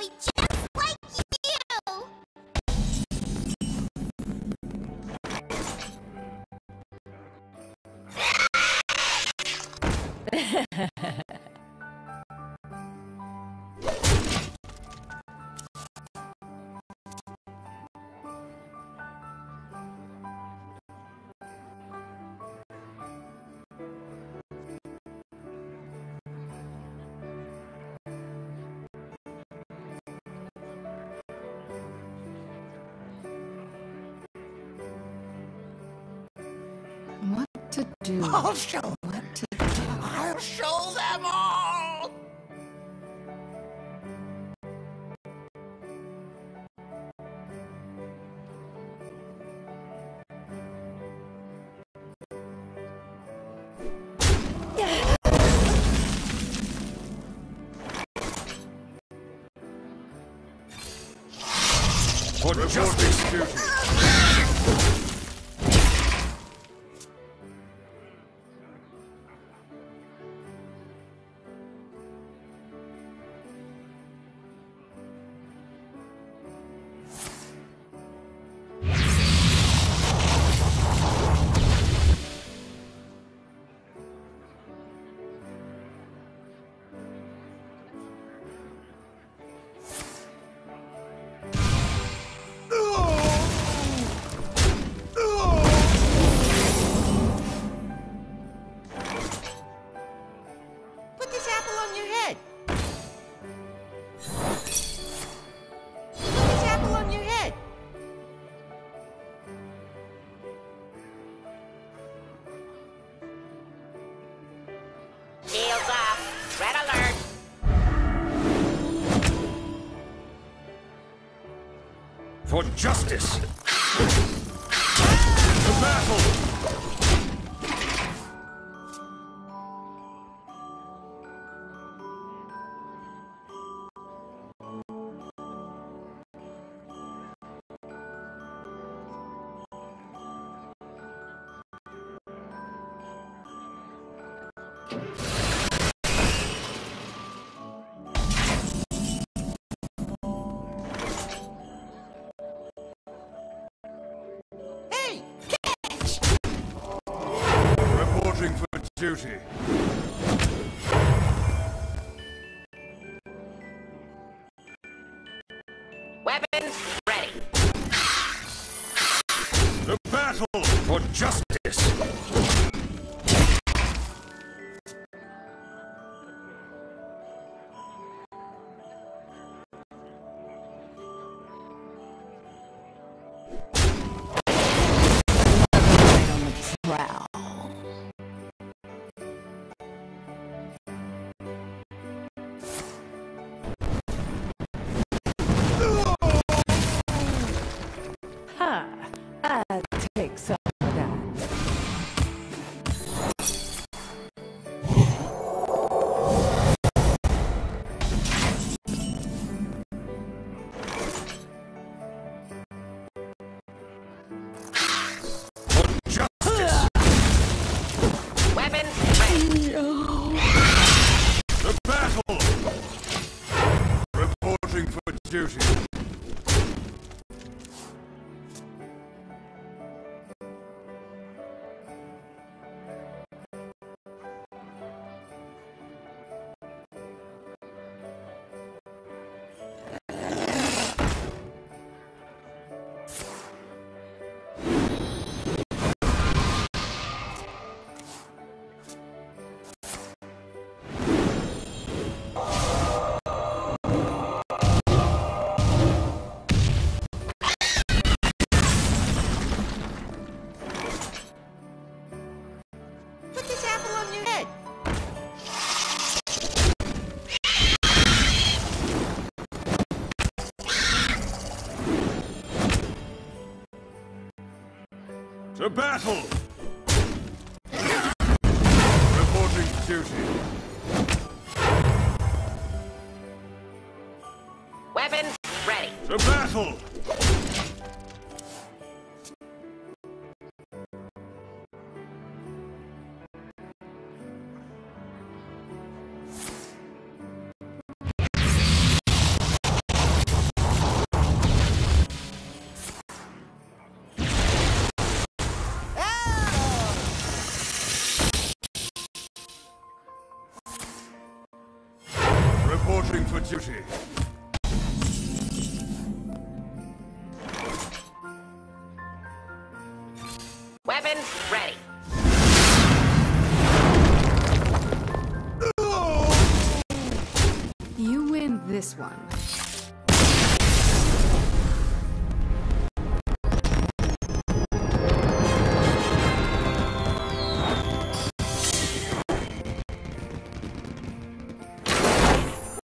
be just like you! What to do? I'll show What them. to do? I'll show them all. For justice duty. Put this apple on your head. Put this apple on your head. Shields off. Red alert. For justice. The battle. Hey, catch! Reporting for duty. Weapons ready. The battle for justice. Right on the prowl. Ha! I'll take some of that. For justice. Weapons ready. The battle. Reporting for duty. Put this apple on your head. To battle. Reporting duty. Weapons ready. To battle. duty. Weapons ready. You win this one.